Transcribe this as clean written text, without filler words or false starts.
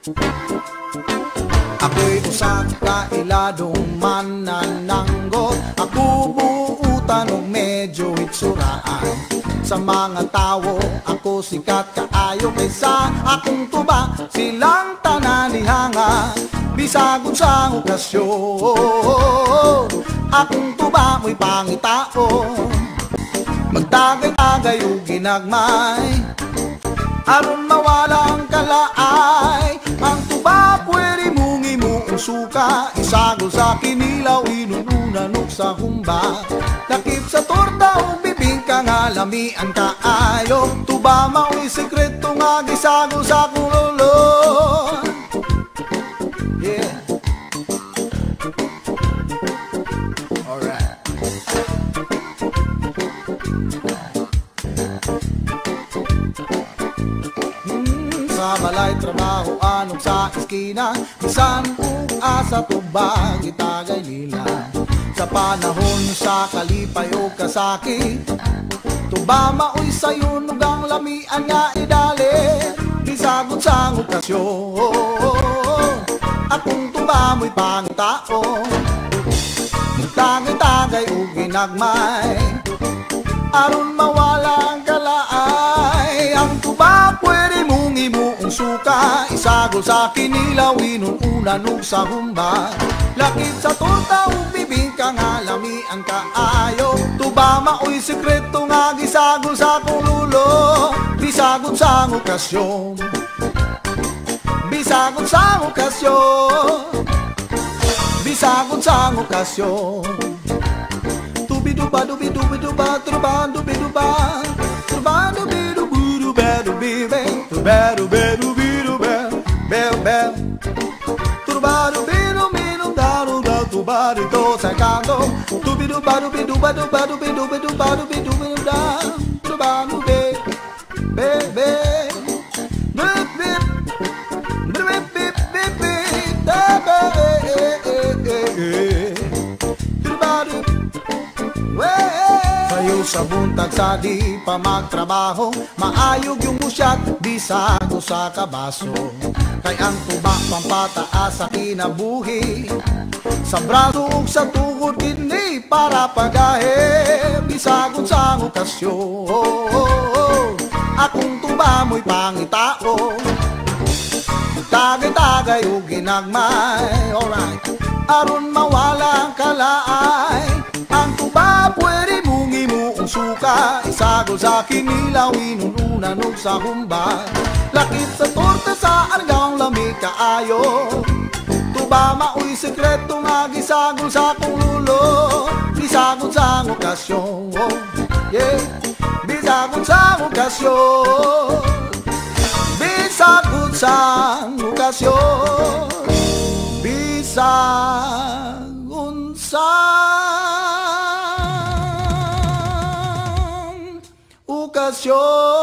Ako'y usa ka iladong manananggot. Ako buutan og medyo itsuraan. Sa mga tawo ako sikat kaayo, kaysa akong tuba silang tananihanga. Bisagod sa okasyon, akong tuba mo'y pangitao. Magtagay-tagay o ginagmay, aron mawala ang kalaay. Ang tuba pwede mong imuong suka, isagol sa kinilaw, inununan o sa humba. Lakip sa torta o bibingka nga lamian kaayo. Tuba mao'y sekreto nga gisagol sa kululo. Yeah. Alright. Sa balay trabaho anong sa eskina, bisan ug asa tubag itagay nila. Sa panahon sa kalipay o kasakit, tuba mao'y sayon ug ang lamian nga idali. Bisagod sa okasyon, akong tuba mo'y pangitao. Magtagay-tagay o ginagmay, aron mawala ang kalaay. Ang tuba pwede mong imuong suka, isagol sa kinilaw, inuunan o sa humba. Lakip sa torta o bibingka nga lamian kaayo. Tuba mao'y sekreto nga gisagol sa kululo. Bisagod sa okasyon, bisagod sa okasyon, bisagod sa okasyon. Tubiduba dubidubiduba truba dubiduba truba dubiduba dubibe truba dubiduba bel bel truba dubiduba daruda tuba do sacando tubiduba dubiduba duba dubiduba duba dubiduba truba dube be be kayo sa buntag sa di pa magtrabaho, maayog yung musyat, bisago sa kabaso. Kay ang tuba pampataas sa kinabuhi, sa braso ug sa tuhod kini para pagahe. Bisagod sa okasyon, akong tuba mo'y pangitao. Tagay-tagay o ginagmay, alright, aron mawala ang kalaay. Ang tuba pwede mong imuong suka, isagol sa kinilaw, inununan o sa humba. Lakip sa torta sa argaw, lamig kaayo. Tuba mao'y sekreto nga gisagol sa kululo. Bisagod sa okasyon, yeah. Bisagod sa okasyon, bisagod sa okasyon, bisagod sa okasyon.